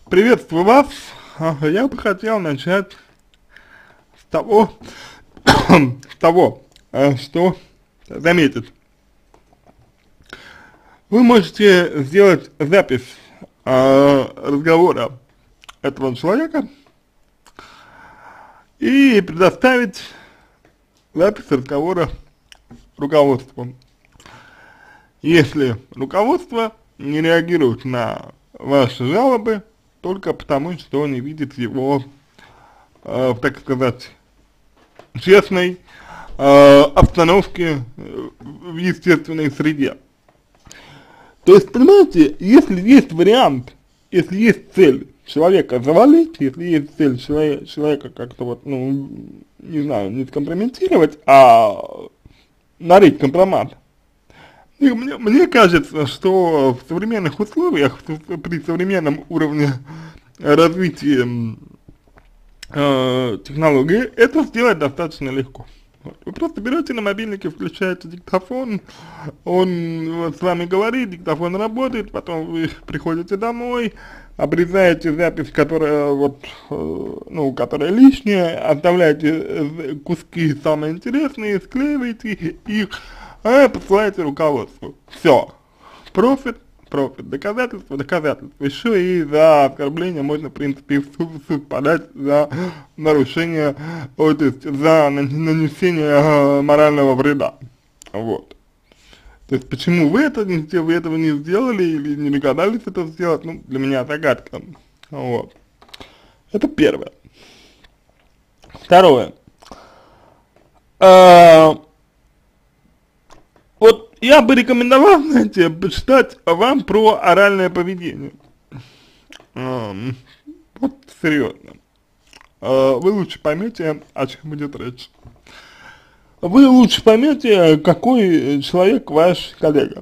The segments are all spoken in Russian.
Приветствую вас. Я бы хотел начать с того, что заметить. Вы можете сделать запись разговора этого человека и предоставить запись разговора руководству. Если руководство не реагирует на ваши жалобы только потому, что не видит его, так сказать, честной обстановке в естественной среде. То есть, понимаете, если есть вариант, если есть цель человека завалить, если есть цель человека как-то вот, ну, не знаю, не скомпрометировать, а нарыть компромат, и мне кажется, что в современных условиях, при современном уровне развития технологий, это сделать достаточно легко. Вы просто берете на мобильнике, включаете диктофон, он вот с вами говорит, диктофон работает, потом вы приходите домой, обрезаете запись, которая вот, ну, которая лишняя, оставляете куски самые интересные, склеиваете их, посылаете руководству. Все. Профит, доказательство. Еще и за оскорбление можно, в принципе, в суд подать за нарушение, то есть за нанесение морального вреда. Вот. То есть почему вы этого не сделали или не догадались это сделать, ну, для меня загадка. Вот. Это первое. Второе. Вот я бы рекомендовал, знаете, почитать вам про оральное поведение. Вот серьезно. Вы лучше поймете, о чем идет речь. Вы лучше поймете, какой человек ваш коллега.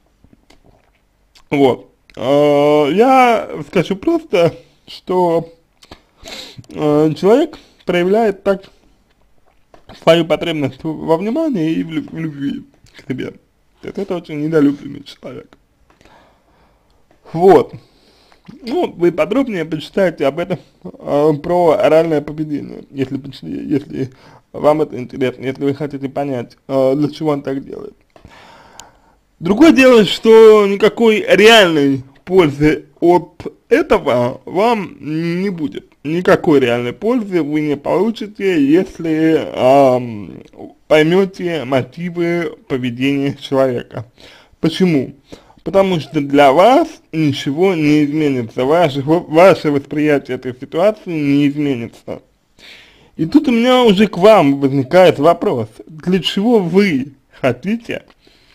Вот. Я скажу просто, что человек проявляет так свою потребность во внимании и в любви к себе. Это очень недолюбленный человек. Вот. Ну, вы подробнее почитайте об этом, про оральное поведение, если вам это интересно, если вы хотите понять, для чего он так делает. Другое дело, что никакой реальной пользы от этого вам не будет. Никакой реальной пользы вы не получите, если поймете мотивы поведения человека. Почему? Потому что для вас ничего не изменится, ваше восприятие этой ситуации не изменится. И тут у меня уже к вам возникает вопрос, для чего вы хотите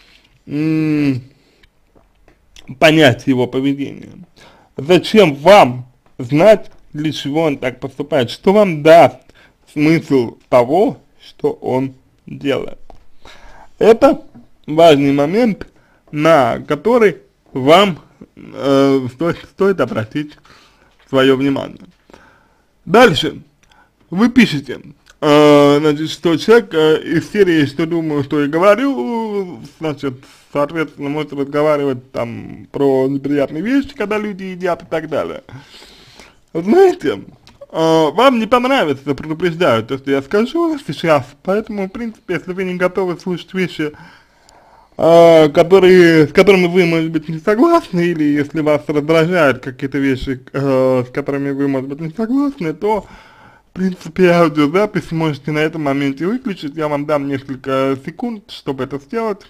понять его поведение? Зачем вам знать, для чего он так поступает? Что вам даст смысл того, что он делает? Это важный момент, на который вам стоит обратить свое внимание. Дальше. Вы пишете, значит, что человек из серии «что думаю, что и говорю», значит, соответственно, может разговаривать там про неприятные вещи, когда люди едят и так далее. Знаете, вам не понравится, предупреждаю, то, что я скажу сейчас, поэтому, в принципе, если вы не готовы слушать вещи, с которыми вы, может быть, не согласны, или если вас раздражают какие-то вещи, с которыми вы, может быть, не согласны, то, в принципе, аудиозапись можете на этом моменте выключить, я вам дам несколько секунд, чтобы это сделать.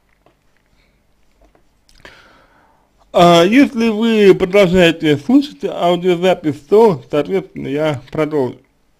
Если вы продолжаете слушать аудиозапись, то, соответственно, я продолжу.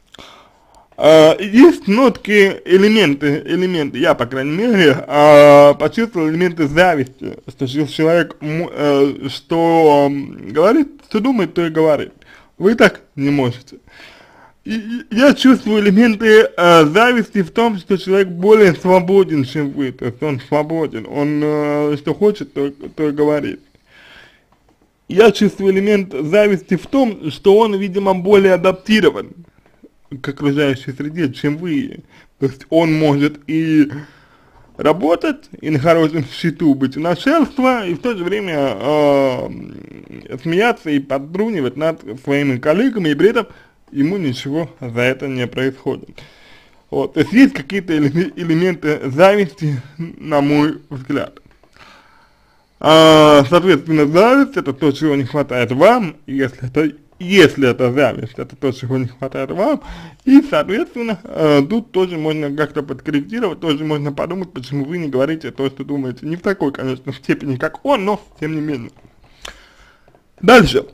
Есть нотки, элементы, я, по крайней мере, почувствовал элементы зависти, что человек, что говорит, что думает, то и говорит. Вы так не можете. И я чувствую элементы зависти в том, что человек более свободен, чем вы, то есть он свободен, он что хочет, то и говорит. Я чувствую элемент зависти в том, что он, видимо, более адаптирован к окружающей среде, чем вы. То есть он может и работать и на хорошем счету быть у начальства, и в то же время смеяться и подтрунивать над своими коллегами, и при этом ему ничего за это не происходит. Вот, то есть какие-то элементы зависти, на мой взгляд. Соответственно, зависть — это то, чего не хватает вам, если это зависть, это то, чего не хватает вам, и, соответственно, тут тоже можно как-то подкорректировать, тоже можно подумать, почему вы не говорите то, что думаете, не в такой, конечно, степени, как он, но тем не менее. Дальше.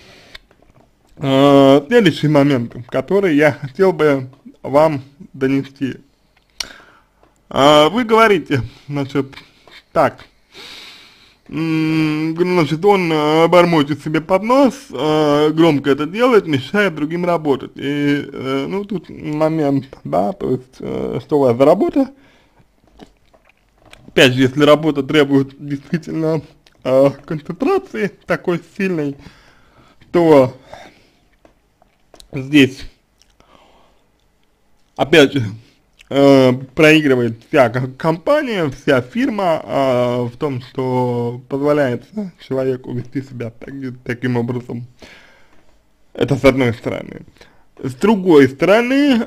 Следующий момент, который я хотел бы вам донести. Вы говорите, значит, так, значит, он бормочет себе под нос, громко это делает, мешает другим работать. И, ну, тут момент, да, то есть, что у вас за работа? Опять же, если работа требует действительно концентрации такой сильной, то здесь, опять же, проигрывает вся компания, вся фирма в том, что позволяет человеку вести себя таким образом. Это с одной стороны. С другой стороны,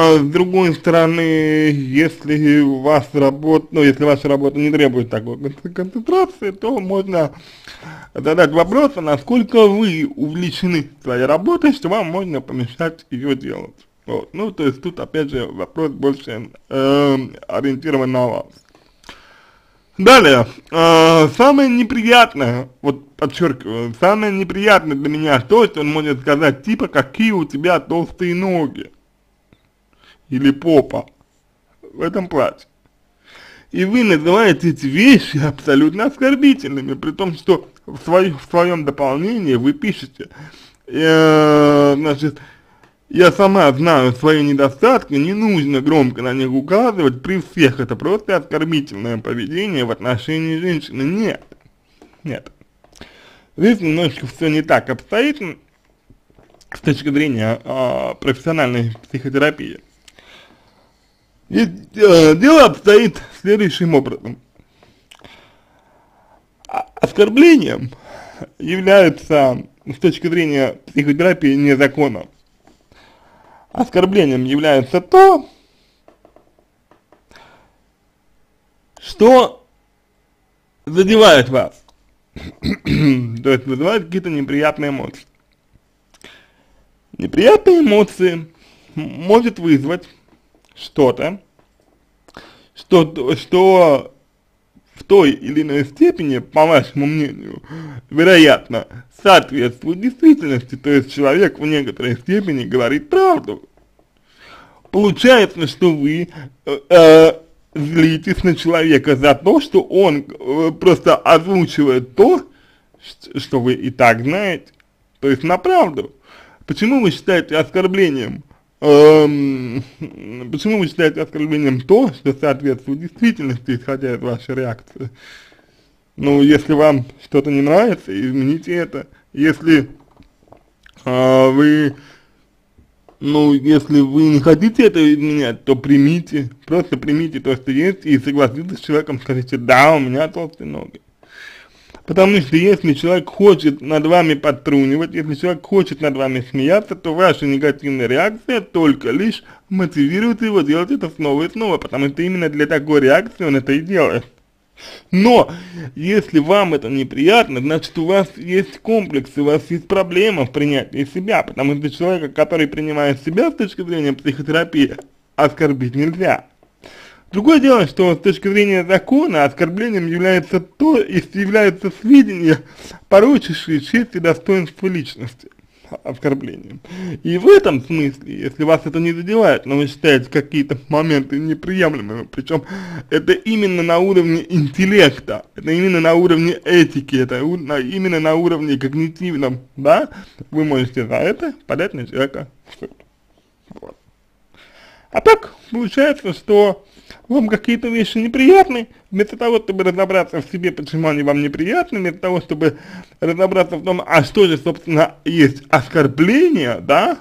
если у вас работа, ну, если ваша работа не требует такой концентрации, то можно задать вопрос, насколько вы увлечены своей работой, что вам можно помешать ее делать. Вот. Ну, то есть тут, опять же, вопрос больше ориентирован на вас. Далее, самое неприятное, вот подчеркиваю, самое неприятное для меня то, что он может сказать, типа, какие у тебя толстые ноги, или попа, в этом платье. И вы называете эти вещи абсолютно оскорбительными, при том, что в своем дополнении вы пишете, значит, я сама знаю свои недостатки, не нужно громко на них указывать при всех, это просто оскорбительное поведение в отношении женщины. Нет, нет. Здесь немножко все не так обстоит с точки зрения профессиональной психотерапии. Здесь дело обстоит следующим образом. Оскорблением является с точки зрения психотерапии не закона. Оскорблением является то, что задевает вас, то есть вызывает какие-то неприятные эмоции. Неприятные эмоции может вызвать что-то, что в той или иной степени, по вашему мнению, вероятно, соответствует действительности, то есть человек в некоторой степени говорит правду. Получается, что вы злитесь на человека за то, что он просто озвучивает то, что вы и так знаете, то есть на правду. Почему вы считаете оскорблением, почему вы считаете оскорблением то, что соответствует действительности, исходя из вашей реакции? Ну, если вам что-то не нравится, измените это. Если если вы не хотите это изменять, то просто примите то, что есть, и согласитесь с человеком, скажите, да, у меня толстые ноги. Потому что если человек хочет над вами подтрунивать, если человек хочет над вами смеяться, то ваша негативная реакция только лишь мотивирует его делать это снова и снова, потому что именно для такой реакции он это и делает. Но, если вам это неприятно, значит, у вас есть комплекс, у вас есть проблема в принятии себя, потому что человека, который принимает себя с точки зрения психотерапии, оскорбить нельзя. Другое дело, что с точки зрения закона оскорблением является сведения, порочащие честь и достоинство личности. Оскорблением. И в этом смысле, если вас это не задевает, но вы считаете какие-то моменты неприемлемыми, причем это именно на уровне интеллекта, это именно на уровне этики, это именно на уровне когнитивном, да, вы можете за это подать на человека в суд. Вот. А так, получается, что вам какие-то вещи неприятны, вместо того, чтобы разобраться в себе, почему они вам неприятны, вместо того, чтобы разобраться в том, а что же, собственно, есть оскорбление, да,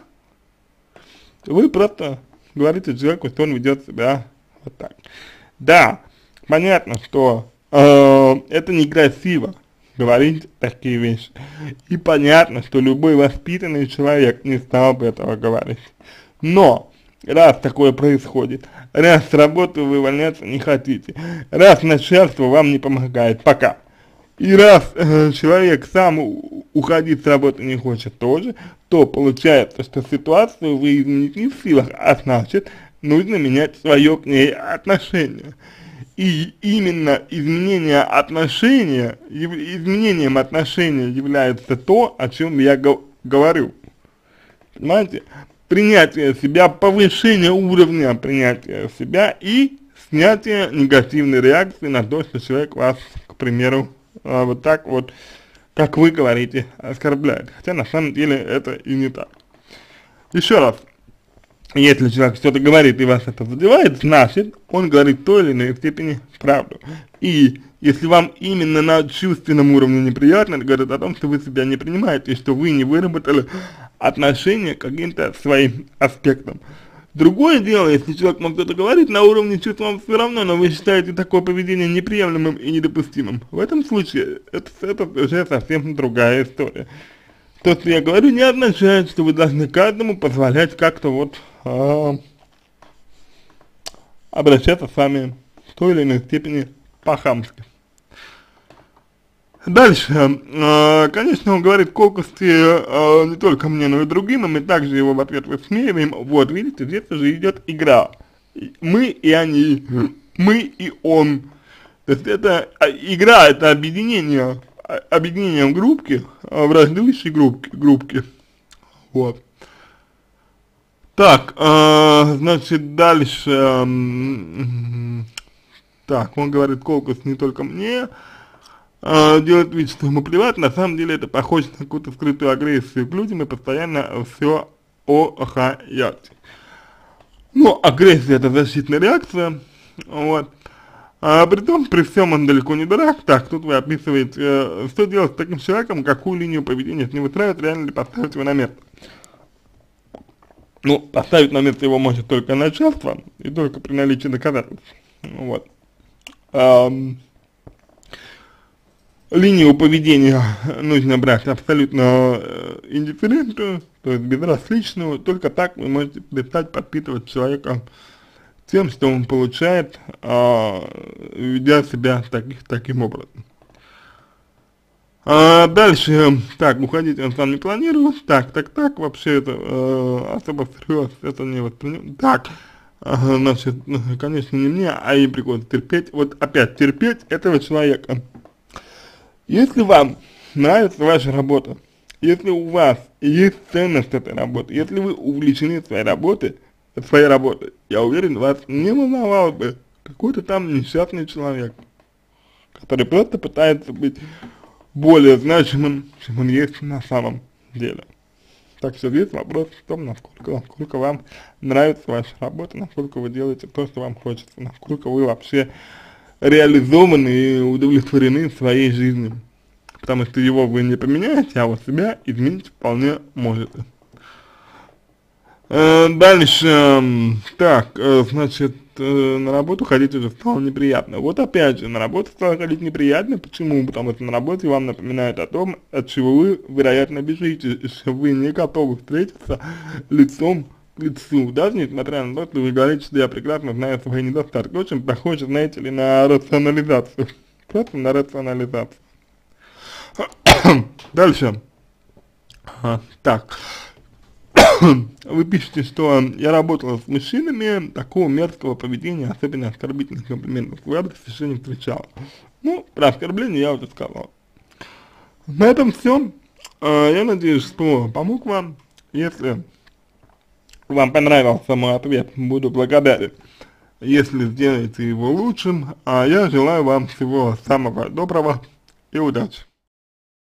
вы просто говорите человеку, что он ведет себя вот так. Да, Понятно, что это некрасиво говорить такие вещи. И понятно, что любой воспитанный человек не стал бы этого говорить. Но, раз такое происходит, раз с работы вы увольняться не хотите, раз начальство вам не помогает пока, и раз человек сам уходить с работы не хочет тоже, то получается, что ситуацию вы изменить не в силах, а значит, нужно менять свое к ней отношение. И именно изменением отношения является то, о чем я говорю. Понимаете? Принятие себя, повышение уровня принятия себя и снятие негативной реакции на то, что человек вас, к примеру, вот так вот, как вы говорите, оскорбляет. Хотя на самом деле это и не так. Еще раз. Если человек что-то говорит и вас это задевает, значит, он говорит в той или иной степени правду. И если вам именно на чувственном уровне неприятно, это говорит о том, что вы себя не принимаете, и что вы не выработали отношение к каким-то своим аспектам. Другое дело, если человек вам что-то говорит, на уровне чувств вам все равно, но вы считаете такое поведение неприемлемым и недопустимым. В этом случае это уже совсем другая история. То, что я говорю, не означает, что вы должны каждому позволять как-то вот обращаться с вами в той или иной степени по-хамски. Дальше, конечно, он говорит колкости не только мне, но и другим, и мы также его в ответ высмеиваем. Вот, видите, здесь уже идет игра. Мы и они, мы и он. То есть это игра, это объединением группки, враждующей группки. Вот. Так, значит, дальше, так, он говорит колкость не только мне, делает вид, что ему плевать, на самом деле это похоже на какую-то скрытую агрессию к людям и постоянно все охаять. Ну, агрессия это защитная реакция, вот. А притом, при всем он далеко не дурак. Так, тут вы описываете, что делать с таким человеком, какую линию поведения с ним выстраивать, реально ли поставить его на место. Ну, поставить на место его может только начальство, и только при наличии доказательств. Вот. Линию поведения нужно брать абсолютно индифферентную, то есть безразличную, только так вы можете перестать подпитывать человека тем, что он получает, ведя себя таким образом. Дальше, так, уходить он сам не планирует, так, вообще это особо всерьез, это не воспринимает. Так, значит, конечно, не мне, а им приходится терпеть, вот опять терпеть этого человека. Если вам нравится ваша работа, если у вас есть ценность этой работы, если вы увлечены своей работой, я уверен, вас не волновал бы какой-то там несчастный человек, который просто пытается быть более значимым, чем он есть на самом деле. Так что здесь вопрос в том, насколько вам нравится ваша работа, насколько вы делаете то, что вам хочется, насколько вы вообще реализованы и удовлетворены своей жизнью. Потому что его вы не поменяете, а вот себя изменить вполне можете. Дальше, так, значит, на работу ходить уже стало неприятно. Вот опять же, на работу стало ходить неприятно. Почему? Потому что на работе вам напоминает о том, от чего вы, вероятно, бежите, что вы не готовы встретиться лицом к лицу. Даже несмотря на то, что вы говорите, что я прекрасно знаю свои недостатки. Очень похоже, знаете ли, на рационализацию. Просто на рационализацию. Дальше. Так. Вы пишете, что я работала с мужчинами такого мерзкого поведения, особенно оскорбительных комплиментов, в адрес еще не встречала. Ну, про оскорбление я уже сказал. На этом все. Я надеюсь, что помог вам. Если вам понравился мой ответ, буду благодарен, если сделаете его лучшим. А я желаю вам всего самого доброго и удачи.